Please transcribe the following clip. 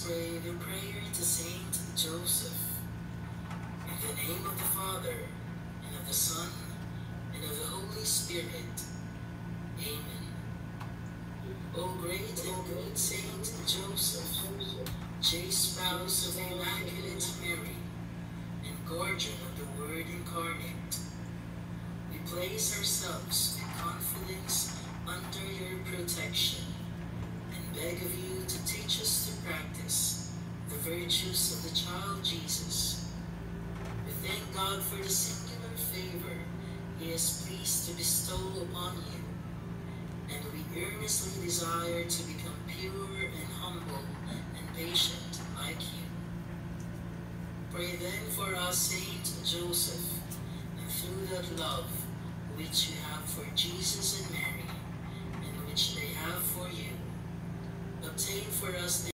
us pray the prayer to Saint Joseph. In the name of the Father, and of the Son, and of the Holy Spirit. Amen. O great and good Saint Joseph, chaste spouse of the Immaculate Mary, and guardian of the Word incarnate, we place ourselves with confidence under your protection, and beg of you to teach us to practice the virtues of the child Jesus. We thank God for the singular favor He is pleased to bestow upon you, and we earnestly desire to become pure and humble and patient like you. Pray then for us, Saint Joseph, and through that love which you have for Jesus and Mary, and which they have for you, obtain for us